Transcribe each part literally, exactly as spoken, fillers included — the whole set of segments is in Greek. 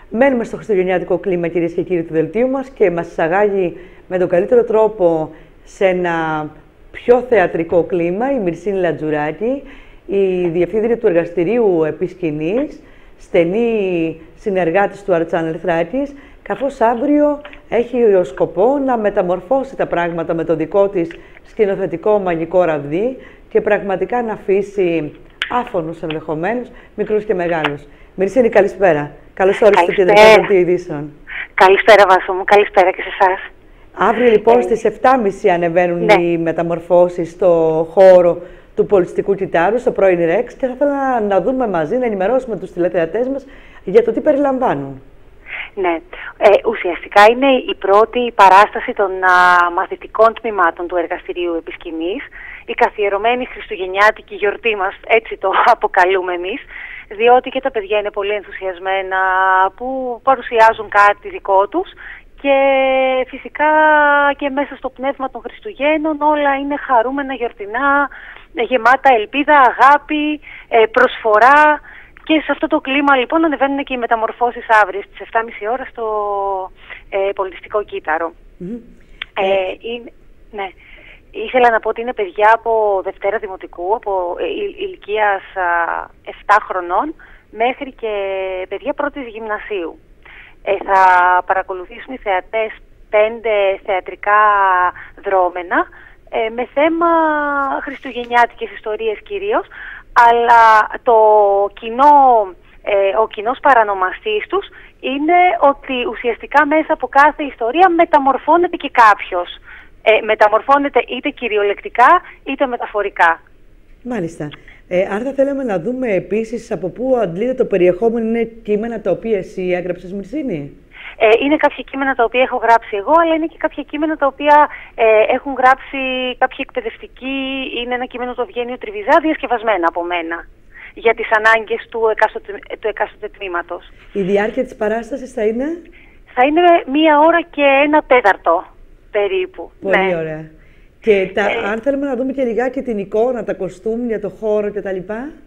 Μένουμε στο χριστουγεννιάτικο κλίμα, κυρίες και κύριοι, του δελτίου μας και μας εισαγάγει με τον καλύτερο τρόπο σε ένα πιο θεατρικό κλίμα η Μυρσίνη Λατζουράκη, η διευθύντρια του εργαστηρίου επί σκηνής, στενή συνεργάτης του Art Channel Thratis, καθώς αύριο έχει ως σκοπό να μεταμορφώσει τα πράγματα με το δικό της σκηνοθετικό μαγικό ραβδί και πραγματικά να αφήσει άφωνους ενδεχομένως, μικρούς και μεγάλους. Μυρσίνη, καλησπέρα. Καλώς όρισατε στο Δελτίο Ειδήσεων. Καλησπέρα, Βάσο μου. Καλησπέρα και σε εσάς. Αύριο λοιπόν ε... στις επτά και μισή ανεβαίνουν ναι. οι μεταμορφώσεις στο χώρο του Πολιτιστικού Κυτάρου, στο πρώην Ρεξ, και θα ήθελα να δούμε μαζί, να ενημερώσουμε τους τηλεθεατές μας για το τι περιλαμβάνουν. Ναι. Ε, ουσιαστικά είναι η πρώτη παράσταση των α, μαθητικών τμήματων του εργαστηρίου επί σκηνής, η καθιερωμένη χριστουγεννιάτικη γιορτή μας, έτσι το αποκαλούμε εμείς, διότι και τα παιδιά είναι πολύ ενθουσιασμένα που παρουσιάζουν κάτι δικό τους και φυσικά και μέσα στο πνεύμα των Χριστουγέννων όλα είναι χαρούμενα, γιορτινά, γεμάτα ελπίδα, αγάπη, προσφορά. Και σε αυτό το κλίμα λοιπόν ανεβαίνουν και οι μεταμορφώσεις αύριο στις επτά και μισή ώρα στο ε, Πολιτιστικό Κύτταρο. Mm-hmm. ε, είναι, ναι. Ήθελα να πω ότι είναι παιδιά από Δευτέρα Δημοτικού, από ε, ηλικίας επτά χρονών, μέχρι και παιδιά πρώτης γυμνασίου. Ε, θα παρακολουθήσουν οι θεατές πέντε θεατρικά δρόμενα, ε, με θέμα χριστουγεννιάτικες ιστορίες κυρίως, αλλά το κοινό, ε, ο κοινός παρανομαστής τους είναι ότι ουσιαστικά μέσα από κάθε ιστορία μεταμορφώνεται και κάποιος. Ε, μεταμορφώνεται είτε κυριολεκτικά είτε μεταφορικά. Μάλιστα. Ε, άρα θα θέλαμε να δούμε επίσης από πού αντλείται το περιεχόμενο. Είναι κείμενα τα οποία εσύ έγραψες, Μυρσίνη? Ε, είναι κάποια κείμενα τα οποία έχω γράψει εγώ, αλλά είναι και κάποια κείμενα τα οποία ε, έχουν γράψει κάποιοι εκπαιδευτικοί. Είναι ένα κείμενο του Ευγένιου Τριβιζά, διασκευασμένα από μένα, για τις ανάγκες του εκάστοτε, του εκάστοτε τμήματος. Η διάρκεια της παράστασης θα είναι? Θα είναι μία ώρα και ένα τέταρτο περίπου. Πολύ ναι. ωραία. Και τα, ε, αν θέλουμε να δούμε και λιγάκι την εικόνα, τα κοστούμια, το χώρο κτλ.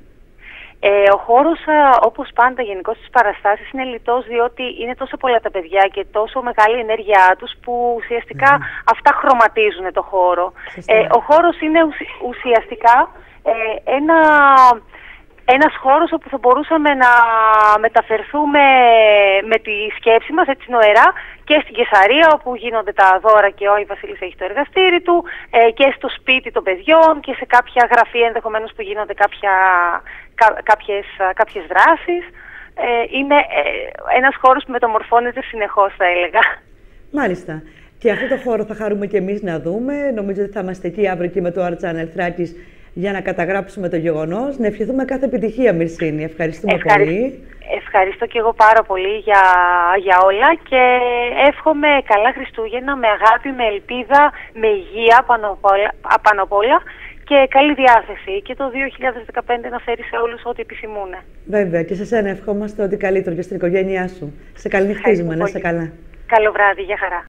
Ε, ο χώρος, όπως πάντα γενικώς στις παραστάσεις, είναι λιτός, διότι είναι τόσο πολλά τα παιδιά και τόσο μεγάλη ενέργειά τους που ουσιαστικά mm. αυτά χρωματίζουν το χώρο. Ε, ο χώρος είναι ουσιαστικά ε, ένα, ένας χώρος όπου θα μπορούσαμε να μεταφερθούμε με τη σκέψη μας, έτσι νοερά, και στην Κεσαρία όπου γίνονται τα δώρα και ο Άι Βασίλης έχει το εργαστήρι του, ε, και στο σπίτι των παιδιών και σε κάποια γραφεία ενδεχομένως που γίνονται κάποια, κά, κάποιες, κάποιες δράσεις. Ε, είναι ε, ένας χώρος που μεταμορφώνεται συνεχώς, θα έλεγα. Μάλιστα. Και αυτό το χώρο θα χαρούμε και εμείς να δούμε. Νομίζω ότι θα είμαστε εκεί αύριο και με το Art Channel Thratis για να καταγράψουμε το γεγονός. Να ευχηθούμε κάθε επιτυχία, Μυρσίνη. Ευχαριστούμε Ευχαρι... πολύ. Ευχαριστώ και εγώ πάρα πολύ για, για όλα και εύχομαι καλά Χριστούγεννα, με αγάπη, με ελπίδα, με υγεία πάνω απ' όλα και καλή διάθεση. Και το δύο χιλιάδες δεκαπέντε να φέρει σε όλους ό,τι επισημούν. Βέβαια, και σε σένα ευχόμαστε ό,τι καλύτερο και στην οικογένειά σου. Σε καληνυχτίζουμε, να είσαι καλά. Καλό βράδυ, για χαρά.